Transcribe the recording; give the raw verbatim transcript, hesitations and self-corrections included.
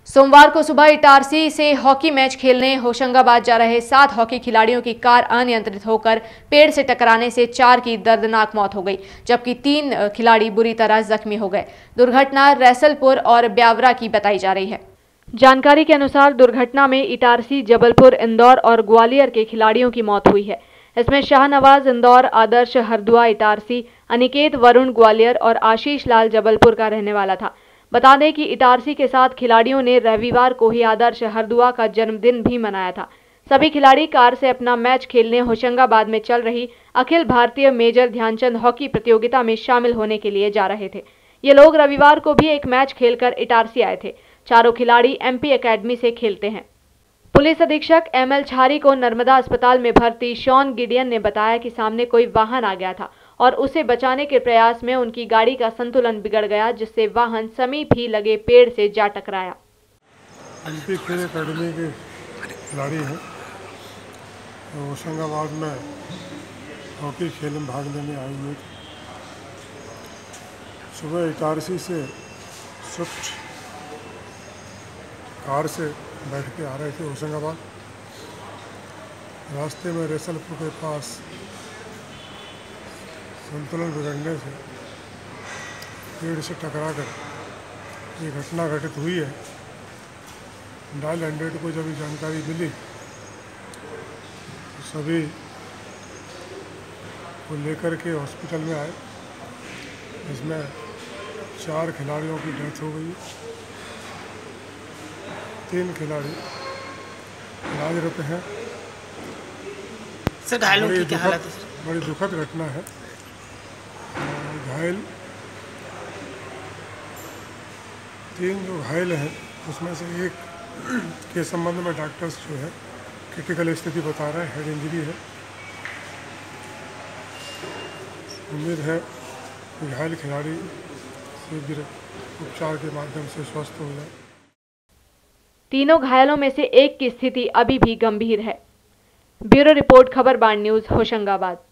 सोमवार को सुबह इटारसी से हॉकी मैच खेलने होशंगाबाद जा रहे सात हॉकी खिलाड़ियों की कार अनियंत्रित होकर पेड़ से टकराने से चार की दर्दनाक मौत हो गई, जबकि तीन खिलाड़ी बुरी तरह जख्मी हो गए। दुर्घटना रैसलपुर और ब्यावरा की बताई जा रही है। जानकारी के अनुसार दुर्घटना में इटारसी, जबलपुर, इंदौर और ग्वालियर के खिलाड़ियों की मौत हुई है। इसमें शाहनवाज इंदौर, आदर्श हरदुआ इटारसी, अनिकेत वरुण ग्वालियर और आशीष लाल जबलपुर का रहने वाला था। बता दें कि इटारसी के साथ खिलाड़ियों ने रविवार को ही आदर्श हरदुआ का जन्मदिन भी मनाया था। सभी खिलाड़ी कार से अपना मैच खेलने होशंगाबाद में चल रही अखिल भारतीय मेजर ध्यानचंद हॉकी प्रतियोगिता में शामिल होने के लिए जा रहे थे। ये लोग रविवार को भी एक मैच खेलकर इटारसी आए थे। चारों खिलाड़ी एमपी एकेडमी से खेलते हैं। पुलिस अधीक्षक एम एल छारी को नर्मदा अस्पताल में भर्ती शॉन गिडियन ने बताया कि सामने कोई वाहन आ गया था और उसे बचाने के प्रयास में उनकी गाड़ी का संतुलन बिगड़ गया, जिससे वाहन समीप ही लगे पेड़ से जा टकराया। एमपी खेल एकेडमी के खिलाड़ी हैं, होशंगाबाद में हॉकी खेल में भाग लेने आए हुए थे। सुबह इटारसी से स्विफ्ट कार से बैठ के आ रहे थे होशंगाबाद। रास्ते में रैसलपुर के पास संतुलन बिगड़ने से पेड़ से टकरा कर ये घटना घटित हुई है। डायल हंड्रेड को जब जानकारी मिली तो सभी को लेकर के हॉस्पिटल में आए, इसमें चार खिलाड़ियों की डेथ हो गई। तीन खिलाड़ी इलाजरत हैं। सर घायलों की क्या हालत है? बड़ी दुखद घटना है। घायल तीन जो घायल हैं उसमें से एक के संबंध में डॉक्टर्स जो है क्रिटिकल स्थिति बता रहे हैं, हेड इंजरी है। उम्मीद है कि घायल खिलाड़ी शीघ्र उपचार के माध्यम से स्वस्थ हो जाए। तीनों घायलों में से एक की स्थिति अभी भी गंभीर है। ब्यूरो रिपोर्ट, खबर बाण न्यूज, होशंगाबाद।